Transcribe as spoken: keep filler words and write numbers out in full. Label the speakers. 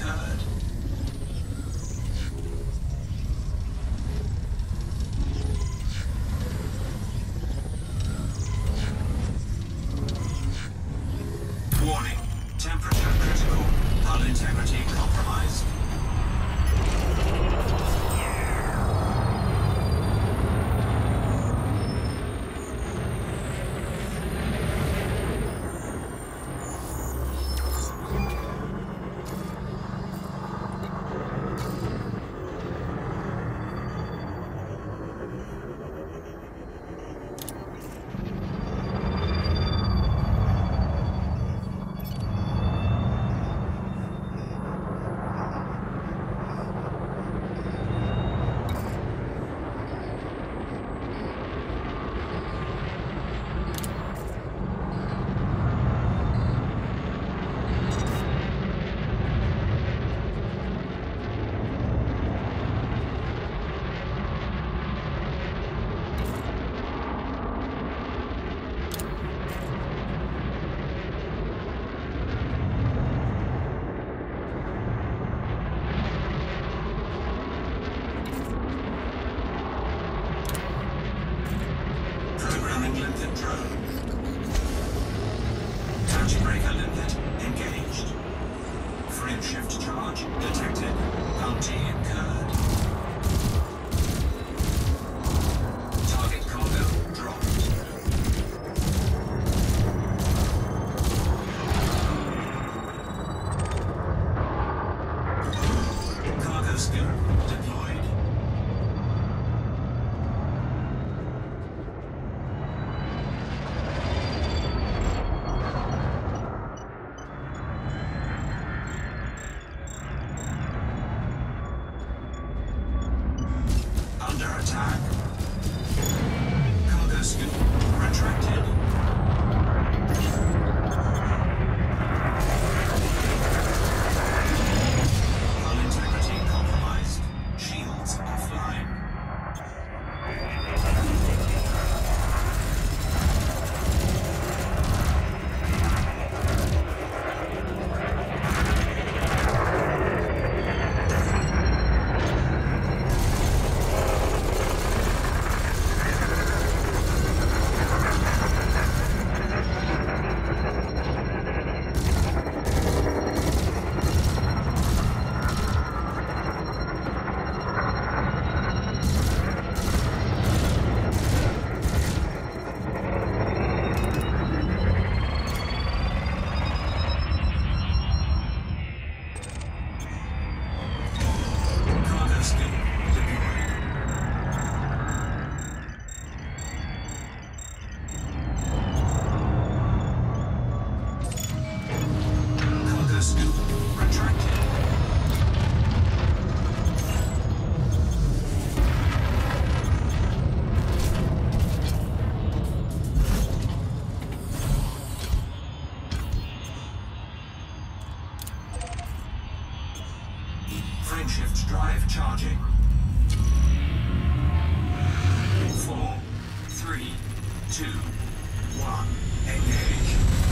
Speaker 1: occurred. Warning, temperature critical, hull integrity compromised. Limpet drone. Touch breaker limpet engaged. Frame shift charge detected. Bounty incurred. Target cargo dropped. Cargo scope deployed. Under attack. Cargo scoop retracted. Hull integrity compromised. Shields offline. Frameshift drive charging. Four, three, two, one, engage.